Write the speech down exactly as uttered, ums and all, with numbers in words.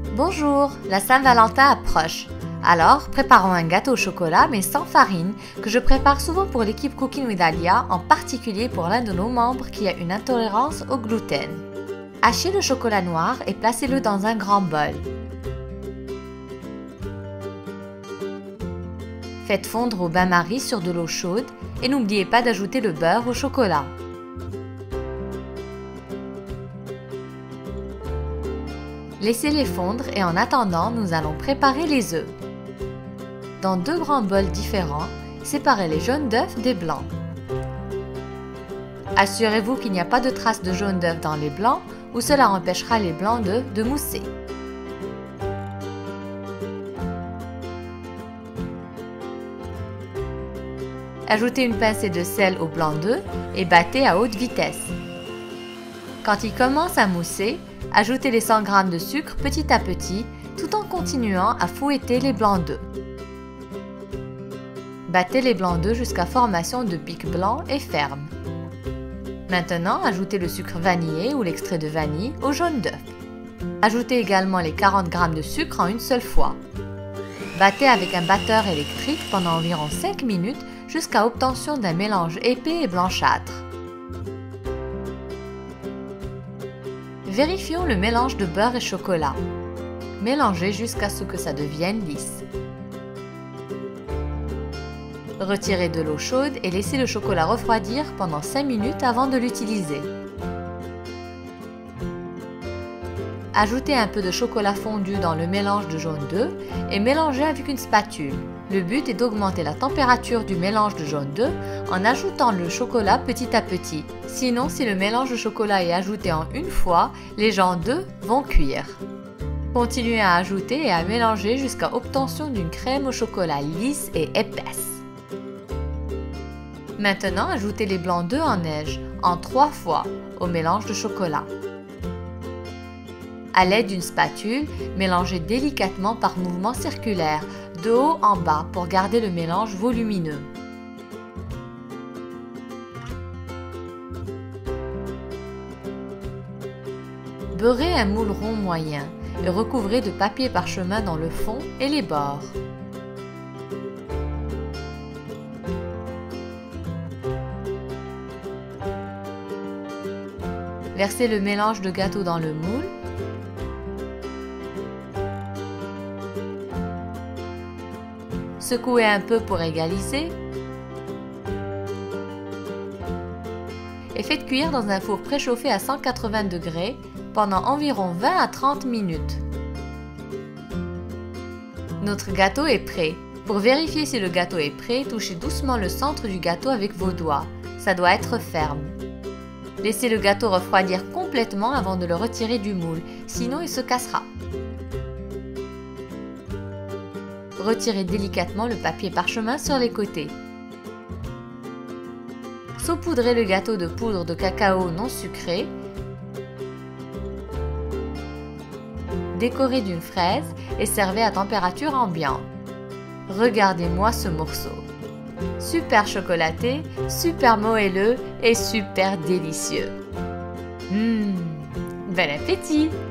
Bonjour, la Saint-Valentin approche. Alors, préparons un gâteau au chocolat mais sans farine que je prépare souvent pour l'équipe Cooking with Alia, en particulier pour l'un de nos membres qui a une intolérance au gluten. Hachez le chocolat noir et placez-le dans un grand bol. Faites fondre au bain-marie sur de l'eau chaude et n'oubliez pas d'ajouter le beurre au chocolat. Laissez-les fondre et en attendant, nous allons préparer les œufs. Dans deux grands bols différents, séparez les jaunes d'œufs des blancs. Assurez-vous qu'il n'y a pas de traces de jaune d'œuf dans les blancs ou cela empêchera les blancs d'œufs de mousser. Ajoutez une pincée de sel au blanc d'œuf et battez à haute vitesse. Quand il commence à mousser, ajoutez les cent grammes de sucre petit à petit tout en continuant à fouetter les blancs d'œufs. Battez les blancs d'œufs jusqu'à formation de pics blancs et fermes. Maintenant, ajoutez le sucre vanillé ou l'extrait de vanille au jaune d'œuf. Ajoutez également les quarante grammes de sucre en une seule fois. Battez avec un batteur électrique pendant environ cinq minutes jusqu'à obtention d'un mélange épais et blanchâtre. Vérifions le mélange de beurre et chocolat. Mélangez jusqu'à ce que ça devienne lisse. Retirez de l'eau chaude et laissez le chocolat refroidir pendant cinq minutes avant de l'utiliser. Ajoutez un peu de chocolat fondu dans le mélange de jaune d'œuf et mélangez avec une spatule. Le but est d'augmenter la température du mélange de jaune d'œuf en ajoutant le chocolat petit à petit. Sinon, si le mélange de chocolat est ajouté en une fois, les jaunes d'œuf vont cuire. Continuez à ajouter et à mélanger jusqu'à obtention d'une crème au chocolat lisse et épaisse. Maintenant, ajoutez les blancs d'œufs en neige, en trois fois, au mélange de chocolat. À l'aide d'une spatule, mélangez délicatement par mouvement circulaire, de haut en bas pour garder le mélange volumineux. Beurrez un moule rond moyen et recouvrez de papier parchemin dans le fond et les bords. Versez le mélange de gâteau dans le moule. Secouez un peu pour égaliser. Et faites cuire dans un four préchauffé à cent quatre-vingts degrés pendant environ vingt à trente minutes. Notre gâteau est prêt. Pour vérifier si le gâteau est prêt, touchez doucement le centre du gâteau avec vos doigts. Ça doit être ferme. Laissez le gâteau refroidir complètement avant de le retirer du moule, sinon il se cassera. Retirez délicatement le papier parchemin sur les côtés. Saupoudrez le gâteau de poudre de cacao non sucrée. Décorez d'une fraise et servez à température ambiante. Regardez-moi ce morceau. Super chocolaté, super moelleux et super délicieux. Mmh, bon appétit!